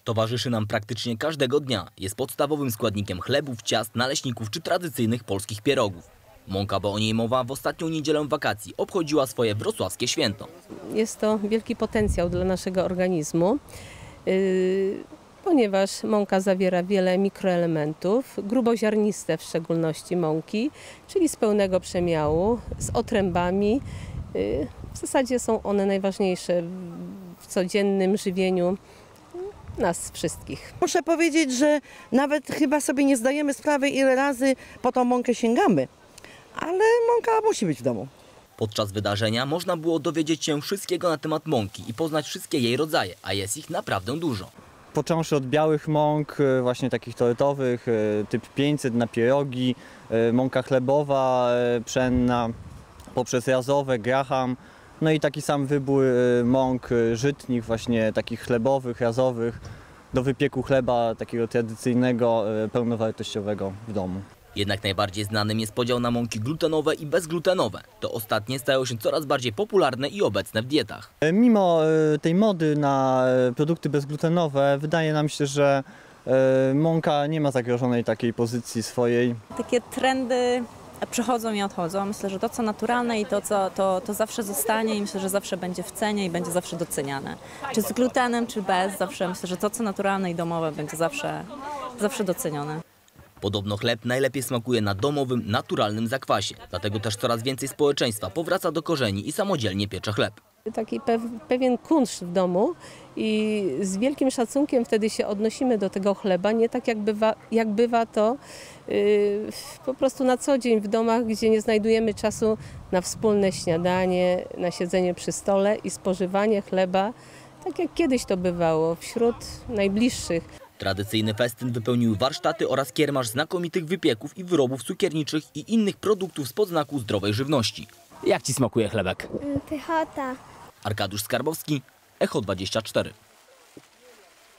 Towarzyszy nam praktycznie każdego dnia. Jest podstawowym składnikiem chlebów, ciast, naleśników czy tradycyjnych polskich pierogów. Mąka, bo o niej mowa, w ostatnią niedzielę wakacji obchodziła swoje wrocławskie święto. Jest to wielki potencjał dla naszego organizmu, ponieważ mąka zawiera wiele mikroelementów, gruboziarniste w szczególności mąki, czyli z pełnego przemiału, z otrębami. W zasadzie są one najważniejsze w codziennym żywieniu nas wszystkich. Muszę powiedzieć, że nawet chyba sobie nie zdajemy sprawy, ile razy po tą mąkę sięgamy, ale mąka musi być w domu. Podczas wydarzenia można było dowiedzieć się wszystkiego na temat mąki i poznać wszystkie jej rodzaje, a jest ich naprawdę dużo. Począwszy od białych mąk, właśnie takich tortowych, typ 500 na pierogi, mąka chlebowa, pszenna, poprzez razowe, graham, no i taki sam wybór mąk żytnich, właśnie takich chlebowych, razowych, do wypieku chleba takiego tradycyjnego, pełnowartościowego w domu. Jednak najbardziej znanym jest podział na mąki glutenowe i bezglutenowe. To ostatnie stają się coraz bardziej popularne i obecne w dietach. Mimo tej mody na produkty bezglutenowe, wydaje nam się, że mąka nie ma zagrożonej takiej pozycji swojej. Takie trendy przychodzą i odchodzą. Myślę, że to co naturalne i to zawsze zostanie i myślę, że zawsze będzie w cenie i będzie zawsze doceniane. Czy z glutenem, czy bez, zawsze myślę, że to co naturalne i domowe będzie zawsze docenione. Podobno chleb najlepiej smakuje na domowym, naturalnym zakwasie. Dlatego też coraz więcej społeczeństwa powraca do korzeni i samodzielnie piecze chleb. Taki pewien kunszt w domu i z wielkim szacunkiem wtedy się odnosimy do tego chleba, nie tak jak bywa to po prostu na co dzień w domach, gdzie nie znajdujemy czasu na wspólne śniadanie, na siedzenie przy stole i spożywanie chleba, tak jak kiedyś to bywało, wśród najbliższych. Tradycyjny festyn wypełniły warsztaty oraz kiermasz znakomitych wypieków i wyrobów cukierniczych i innych produktów spod znaku zdrowej żywności. Jak Ci smakuje chlebek? Pychota. Arkadiusz Skarbowski, Echo 24.